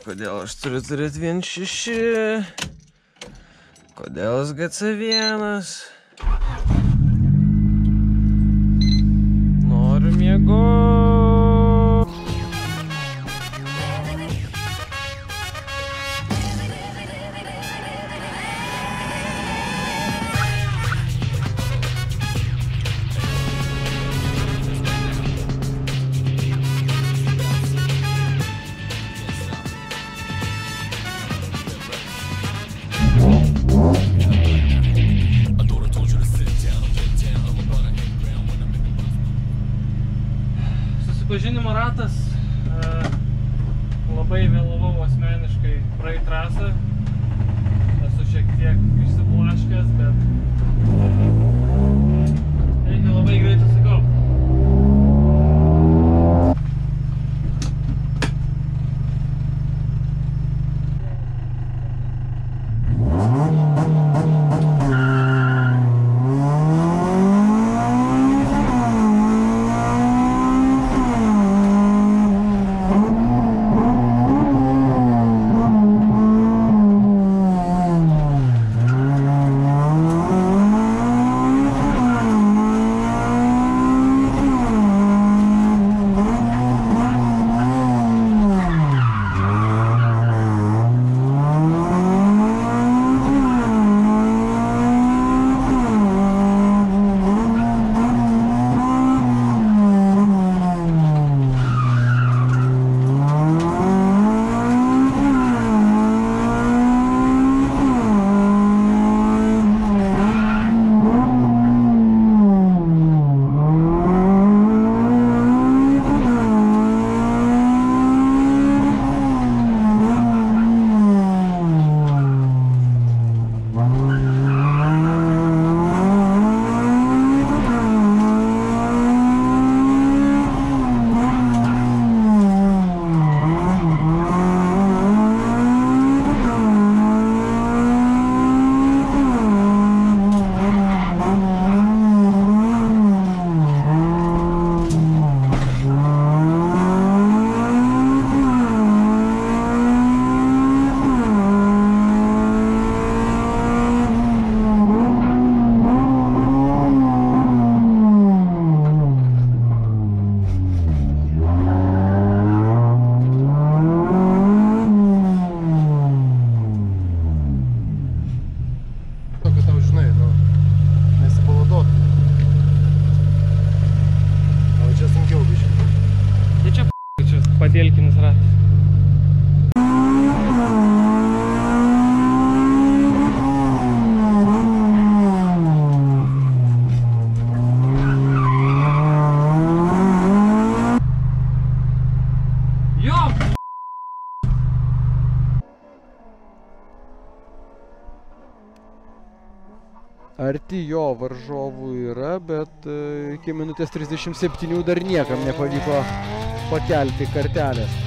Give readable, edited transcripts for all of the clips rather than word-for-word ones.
Kodėl aš turiu turėti 1.6? Kodėl SGC1? Noriu miegoti. Susipažinimo ratas, labai vėlavau asmeniškai praeit trasą, esu šiek tiek išsiblaškęs, bet reikia labai greit susikaupt. Padelkinis ratas. Arti jo varžovų yra, bet iki minutės 37 dar niekam nepavyko pakelti kartelės.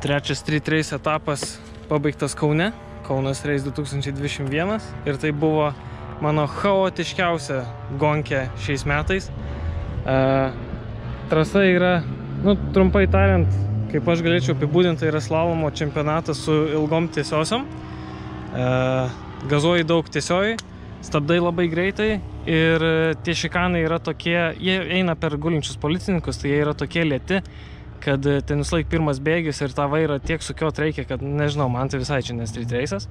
Trečias Street Race etapas pabaigtas Kaune, Kaunas Race 2021 ir tai buvo mano chaotiškiausia gonkė šiais metais. Trasa yra, trumpai tariant, kaip aš galėčiau apibūdinti, tai yra slalomo čempionatas su ilgom tiesiosiom. Gazuoji daug tiesiojai, stabdai labai greitai ir tie šikanai yra tokie, jie eina per gulinčius policininkus, tai jie yra tokie lėti, kad ten vislaik pirmas bėgis ir tą vairą tiek sukiot reikia, kad nežinau, man tai visai čia ne street race'as.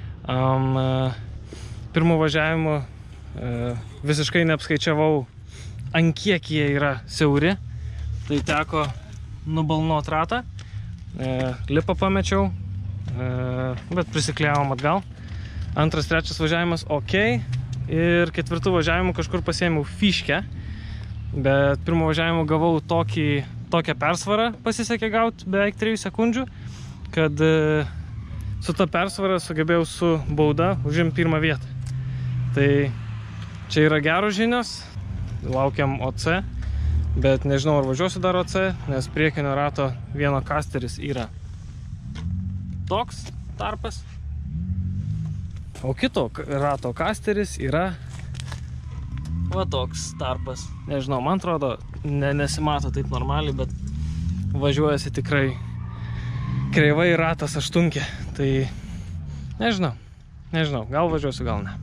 Pirmų važiavimų visiškai neapskaičiavau, ant kiek jie yra siauri, tai teko nubalnuot ratą, lipą pamečiau, bet prisikliavom atgal. Antras, trečias važiavimas ok ir ketvirtų važiavimų kažkur pasiėmiau fiškę, bet pirmo važiavimo gavau tokią persvarą, pasisekė gauti beveik 3 sekundžių, kad su ta persvara sugebėjau su bauda užimti pirmą vietą. Tai čia yra geros žinios, laukiam OC, bet nežinau, ar važiuosiu dar OC, nes priekinio rato vieno kasteris yra toks tarpas, o kito rato kasteris yra va toks tarpas. Nežinau, man atrodo, nesimato taip normaliai, bet važiuojasi tikrai kreivai ratas aštunkė. Tai nežinau, gal važiuosiu, gal ne.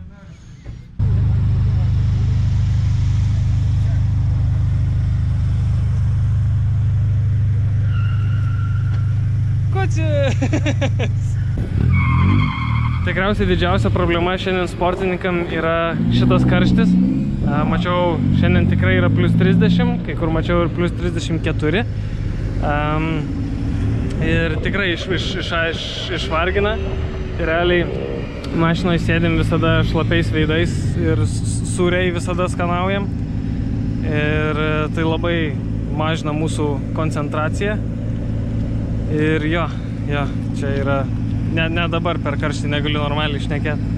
Kocis! Tikriausiai didžiausia problema šiandien sportininkam yra šitas karštis. Mačiau, šiandien tikrai yra plus 30, kai kur mačiau ir plus 34. Ir tikrai išvargina. Ir realiai mašinoje sėdim visada šlapiais veidais ir sūriai visada skanaujam. Ir tai labai mažina mūsų koncentraciją. Ir jo, čia yra... Ne dabar per karštį negaliu normaliai šnekėti.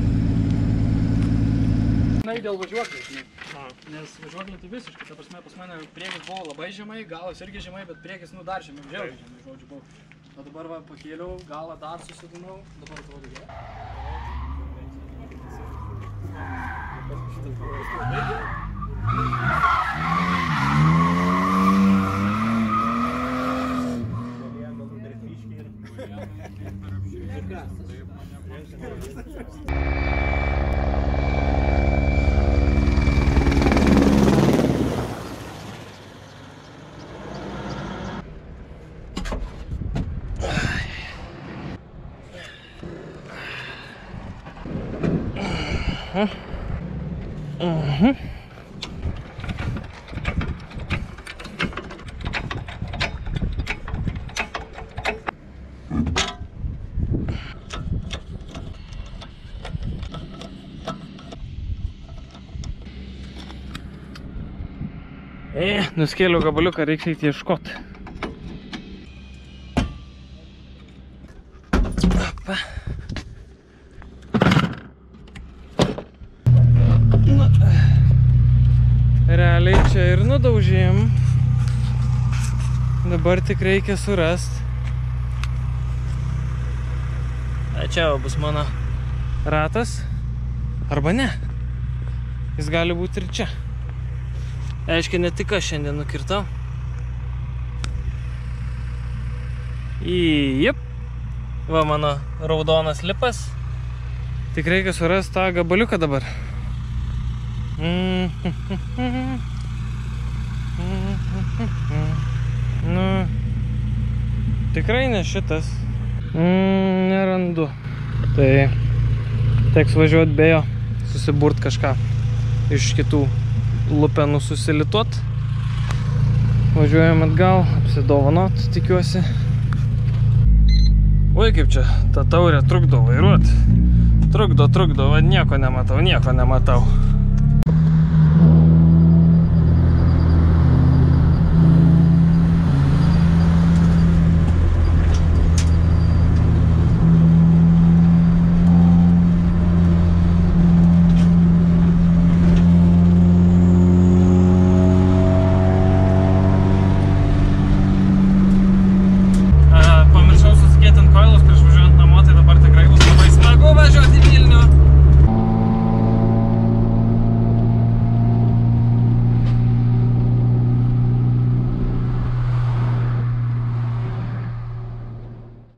Dėl važiuoklės, nes važiuoklė tai visiškai, ta prasme, pas mane priekis buvo labai žemai, galas irgi žemai, bet priekis dar žemai, žodžiu buvo. O dabar va pakėliau, galą dar susidinau, dabar atrodo gerai. Nuskėliau gabaliuką, reikia eiti ieškoti. Realiai čia ir nudaužėm. Dabar tik reikia surast. Čia bus mano ratas. Arba ne. Jis gali būti ir čia. Aiškiai, ne tik aš šiandien nukirtau. Jep. Va mano raudonas lipas. Tik reikia surasti tą gabaliuką dabar. Nu, tikrai ne šitas. Nerandu. Tai teks važiuoti be jo, susiburt kažką iš kitų lupenų susilituot. Važiuojam atgal, apsidovanot, tikiuosi. Oi, kaip čia ta taurė trukdo vairuot. Trukdo, va nieko nematau.